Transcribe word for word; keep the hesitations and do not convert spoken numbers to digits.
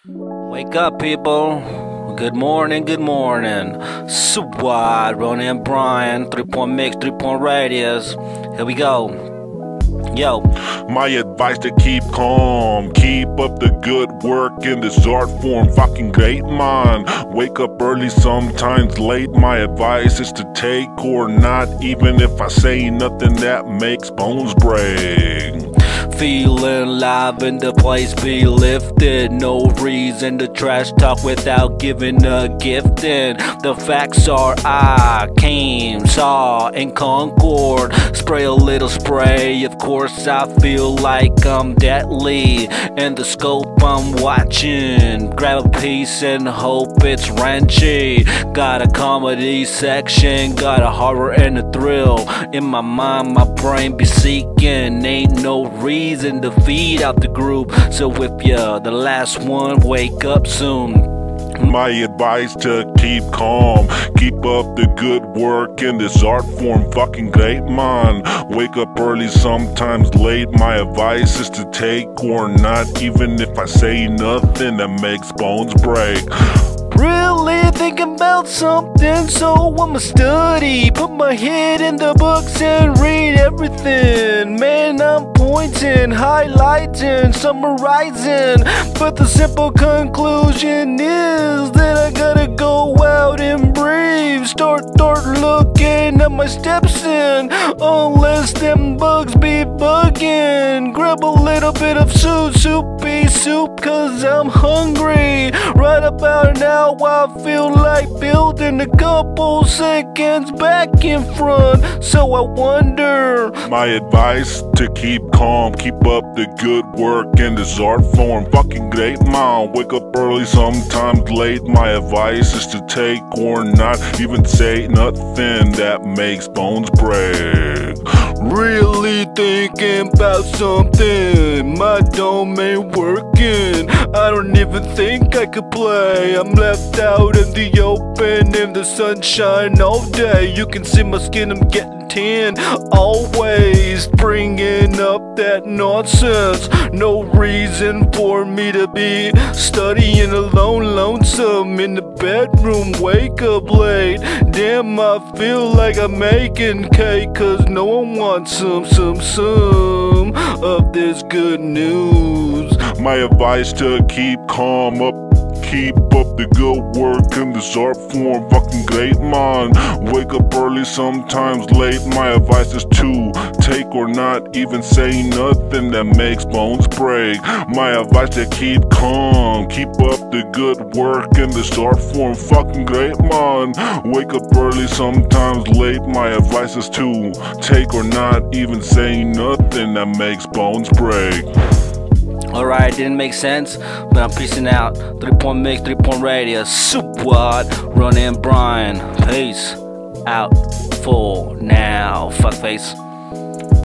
Wake up, people. Good morning, good morning. Swat, Ronnie and Brian. Three point mix, three point radius. Here we go. Yo. My advice to keep calm, keep up the good work in this art form, fucking great man. Wake up early, sometimes late. My advice is to take or not, even if I say nothing that makes bones break. Feeling live in the place, be lifted. No reason to trash talk without giving a gifting. The facts are I came, saw, in Concord. Spray a little spray, of course I feel like I'm deadly. In the scope I'm watching, grab a piece and hope it's wrenchy. Got a comedy section, got a horror and a thrill. In my mind, my brain be seeking. Ain't no reason Reason to feed out the group. So if you're the last one, wake up soon. My advice to keep calm, keep up the good work in this art form, fucking great man. Wake up early, sometimes late. My advice is to take or not, even if I say nothing that makes bones break. Really thinking about something, so I'ma study. Put my head in the books and read everything. Man, I'm pointing, highlighting, summarizing. But the simple conclusion is that I gotta go out and breathe. Start, start looking at my steps in, unless them bugs be bugging. Grab a little bit of soup, soupy soup, cause I'm hungry. Right about now I feel like building a couple seconds back in front, so I wonder. My advice to keep calm, keep up the good work in this art form, fucking great man. Wake up early, sometimes late. My advice is to take or not, even say nothing that makes bones break. Really thinking about something, my dome ain't working. I don't even think I could play. I'm left out in the open in the sunshine all day. You can see my skin, I'm getting tan. Always bringing up that nonsense. No reason for me to be studying alone, lonesome in the bedroom. Wake up late. Damn, I feel like I'm making cake, cause no one wants some, some, some of this good news. My advice to keep calm, up, keep up the good work in this art form, fucking great man. Wake up early, sometimes late. My advice is to take or not, even say nothing that makes bones break. My advice to keep calm, keep up the good work in this art form, fucking great man. Wake up early, sometimes late. My advice is to take or not, even say nothing that makes bones break. Alright, didn't make sense, but I'm peacing out. Three point mix, three point radius. Swat, Ronnie and Brian. Peace out for now. Fuck face.